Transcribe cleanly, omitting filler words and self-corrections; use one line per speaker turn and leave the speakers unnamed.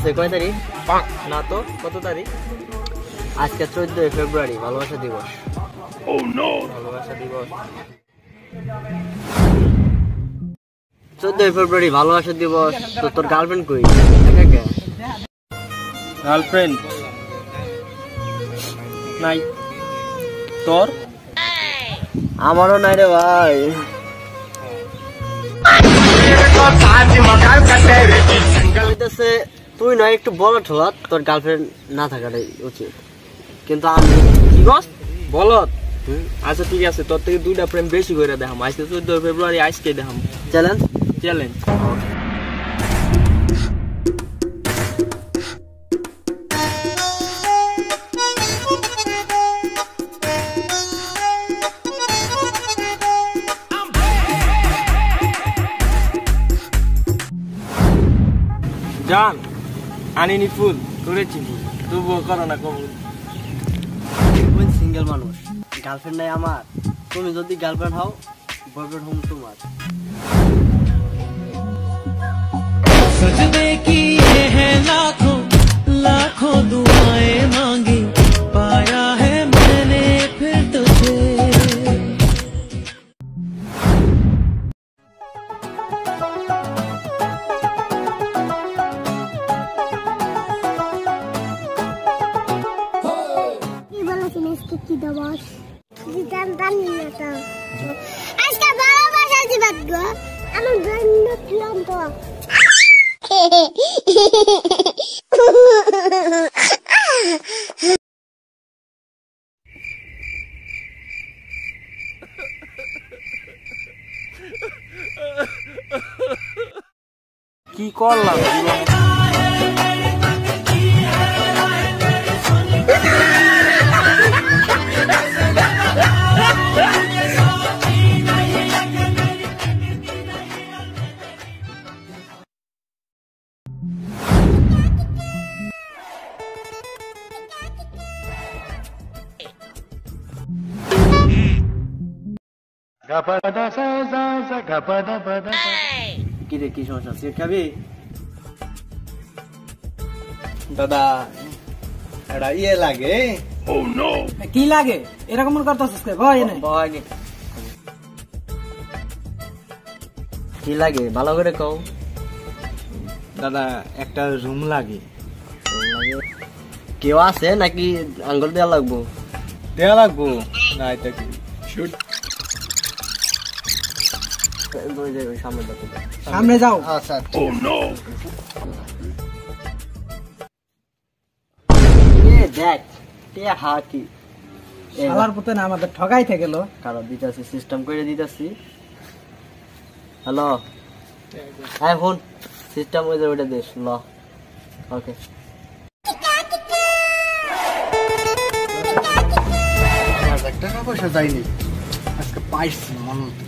আজকে কয় তারিখ? না তো, কত তারিখ? আজকে 14 ফেব্রুয়ারি, ভালোবাসা দিবস। ভালোবাসা দিবস 14 ফেব্রুয়ারি ভালোবাসা দিবস। তো তোর গার্লফ্রেন্ড কই?
গার্লফ্রেন্ড নাই। তোর?
আমারও নাই রে ভাই। তুই নয় একটু বড় ঠোলা, তোর গার্লফ্রেন্ড না থাকাটাই উচিত, কিন্তু আমি কি বস
বলত। আচ্ছা ঠিক আছে, তোর থেকে 2টা প্রেম বেশি করে দেখাম। আজকে 14 ফেব্রুয়ারি, আজকে দেখাম।
চ্যালেঞ্জ?
চ্যালেঞ্জ। জান আনিনি ফুল করেছি, তবুও করো না কবুল।
সিঙ্গেল মানুষ, গার্লফ্রেন্ড নাই আমার। তুমি যদি গার্লফ্রেন্ড হও, বয়ফ্রেন্ড হম তোমার।
सजदे किए हैं लाखों लाखों दुआएं मांगी, पाया है मैंने फिर तुझे।
কি দবস দিতাম জানি না তো। আজকে ভালোবাসা দিবস গো, আমার জন্য কি অন্ত।
কি করলাম?
কি রে, কি সমস্যা? সিগারেট খাবি?
দাদা এটা ইয়ে লাগে।
কি লাগে এরকম করতেছিস?
কি লাগে ভালো করে কও।
দাদা একটা রুম লাগে।
কেউ আছে নাকি আঙ্গুল দেওয়া লাগবো?
দেওয়া লাগবো না, এটা কি শুট?
সামনে যাও।
আচ্ছা।
দেখ হাকি
শালার পুতে না আমাদের ঠগাইতে গেল।
কারো দিতেছি, সিস্টেম করে দিতেছি। হ্যালো, হ্যাঁ ফোন সিস্টেম ওই যে ওইটা দেশ ল। ওকে,
টাকা পয়সা যায়নি, আজকে পাইছি মনে